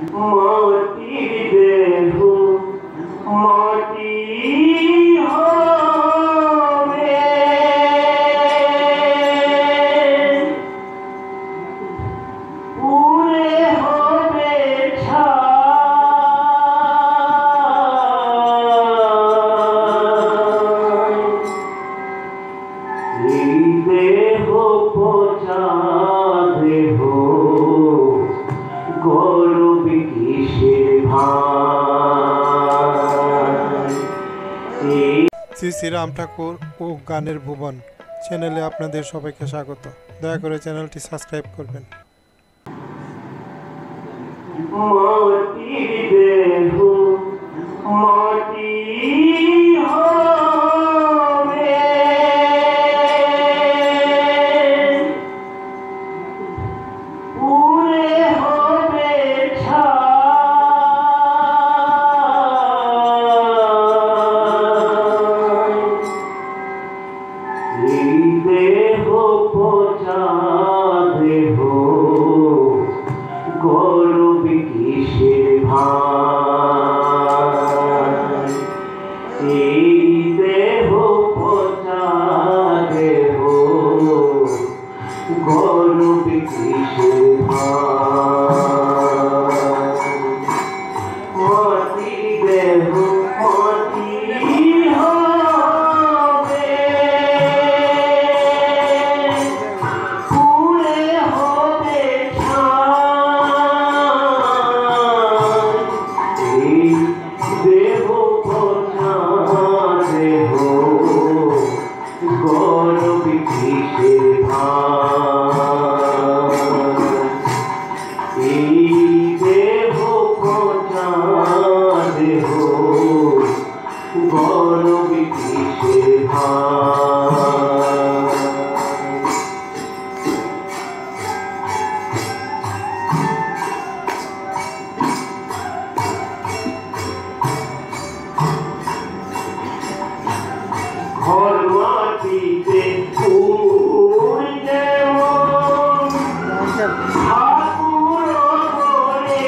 মাটি দেহ মাটি হবে পুরে হবে ছাই দেহ পচা দেহ গৌরব কিসের ভাই। শ্রী শ্রী রাম ঠাকুর ও গানের ভুবন চ্যানেলে আপনাদের সবাইকে স্বাগত। দয়া করে চ্যানেলটি সাবস্ক্রাইব করবেন। মাটির দেহ মাটি হবে পুরে হবে ছাই দেহ পচা দেহ গৌরব কিসের ভাই। এই দেহ পচা দেহ গৌরব কিসের ভাই। মাটি দেহ মাটি হবে পুরে হবে ছাই। এই দেহ পচা দেহ গৌরব কিসের ভাই। এই দেহ পচা দেহ গৌরব কিসের ভাই। ঘর মাটিতে ফুল যেমন ঠাকুর করে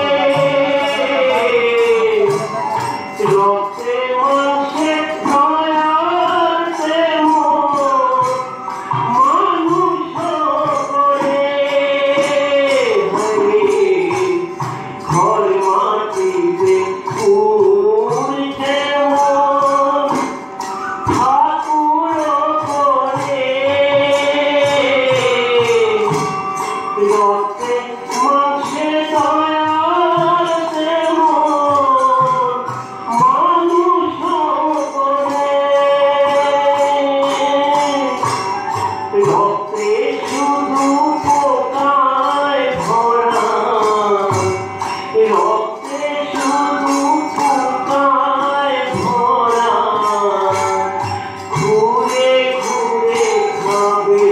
রক্তে মাংসে দয়াল তেমন মানুষ করে। ঘর মাটিতে ফুল যেমন ঠাকুর করে রক্তে মাংসে দয়াল তেমন মানুষ করে। রক্তে শুধু পোকায় ভরা রক্তে শুধু পোকায় ভরা ঘুরে ঘুরে খাবে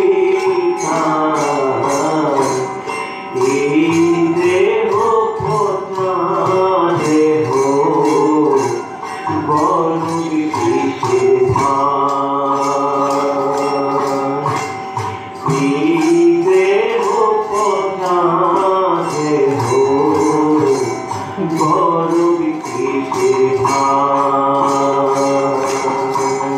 তাই। এই দেহ পচা দেহ গৌরব কিসের ভাই। এই দেহ পচা দেহ গৌরব কিসের ভাই।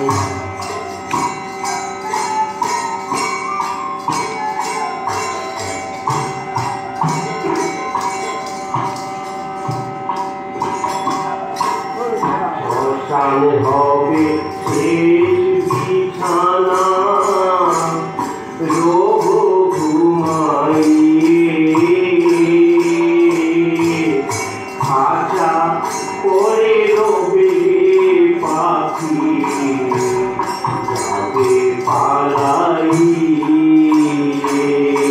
শ্মশান হবে শেষ বিছানা রোগ ঘুমাইয়ে খাঁচা করে রবে পাখি যাবে পালাইয়ে।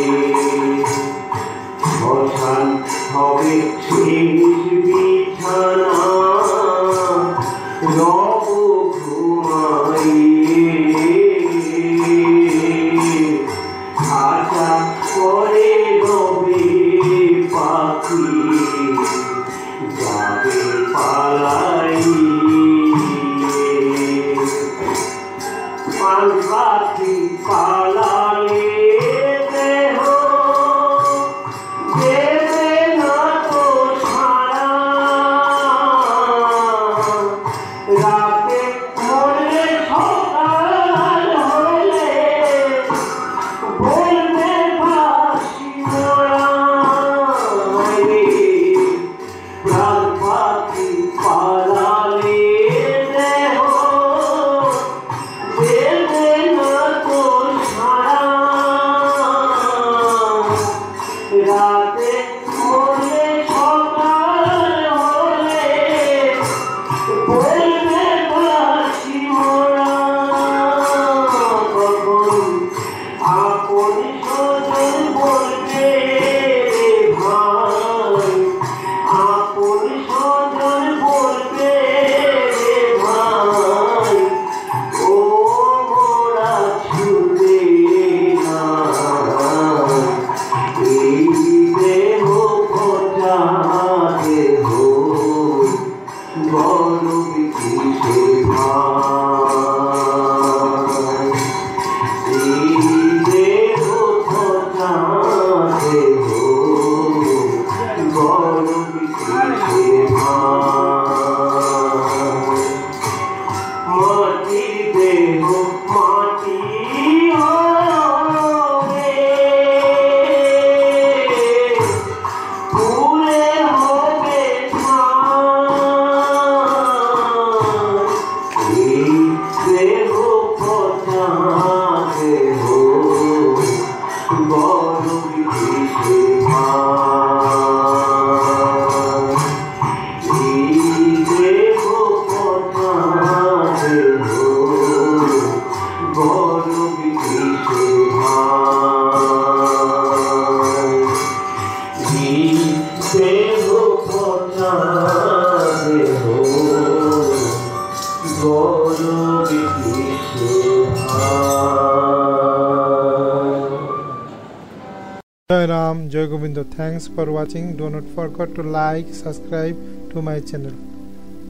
শ্মশান হবে শেষ বিছানা রব ঘুমাইয়ে খাঁচা করে রবে পাখি যাবে পালাইয়ে। পাখি পালালে দেহ দেবে না তো রাতে মরে সকাল হলে বলবে বাসি মোরা কখন আপন স্বজন বলবে রে ভাই আপন স্বজন বলবে রে ভাই ও মোরা ছুটে না এই দেহ পচা দেহ বড় কিসে ভাই এই দেহ পচা দেহ বড় কিসে ভাই মাটি দেহ মাটি হবে ফুলে হবে এই দেহ পচা দেহ বড় কিসে ভাই এই দেহ পচা দেহ বড় কিসে ভাই এই দেহ পচা দেহ বড় কিসে ভাই। Jai Ram, Jai Govinda. Thanks for watching. Do not forget to like, subscribe to my channel.